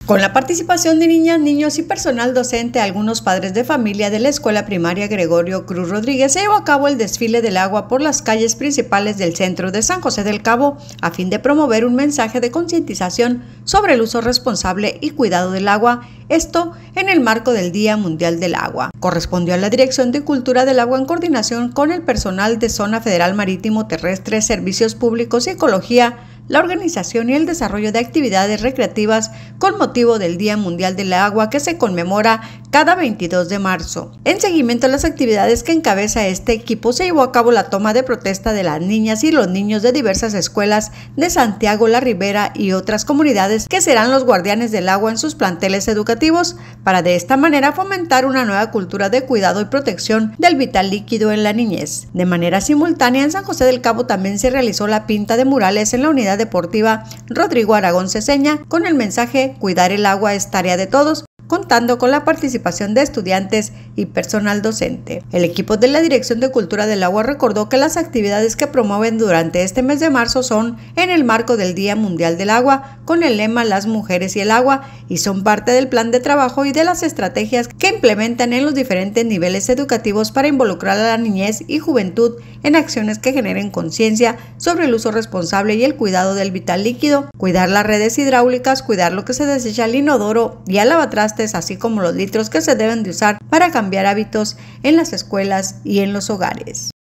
Con la participación de niñas, niños y personal docente, algunos padres de familia de la Escuela Primaria Gregorio Cruz Rodríguez se llevó a cabo el desfile del agua por las calles principales del centro de San José del Cabo, a fin de promover un mensaje de concientización sobre el uso responsable y cuidado del agua, esto en el marco del Día Mundial del Agua. Correspondió a la Dirección de Cultura del Agua en coordinación con el personal de Zona Federal Marítimo Terrestre, Servicios Públicos y Ecología, la organización y el desarrollo de actividades recreativas con motivo del Día Mundial del Agua que se conmemora cada 22 de marzo. En seguimiento a las actividades que encabeza este equipo, se llevó a cabo la toma de protesta de las niñas y los niños de diversas escuelas de Santiago la Ribera y otras comunidades que serán los guardianes del agua en sus planteles educativos, para de esta manera fomentar una nueva cultura de cuidado y protección del vital líquido en la niñez. De manera simultánea, en San José del Cabo también se realizó la pinta de murales en la unidad deportiva Rodrigo Aragón Ceseña con el mensaje "Cuidar el agua es tarea de todos", contando con la participación de estudiantes y personal docente. El equipo de la Dirección de Cultura del Agua recordó que las actividades que promueven durante este mes de marzo son en el marco del Día Mundial del Agua, con el lema "Las mujeres y el agua", y son parte del plan de trabajo y de las estrategias que implementan en los diferentes niveles educativos para involucrar a la niñez y juventud en acciones que generen conciencia sobre el uso responsable y el cuidado del vital líquido, cuidar las redes hidráulicas, cuidar lo que se desecha al inodoro y al lavatrastes, así como los litros que se deben de usar para cambiar hábitos en las escuelas y en los hogares.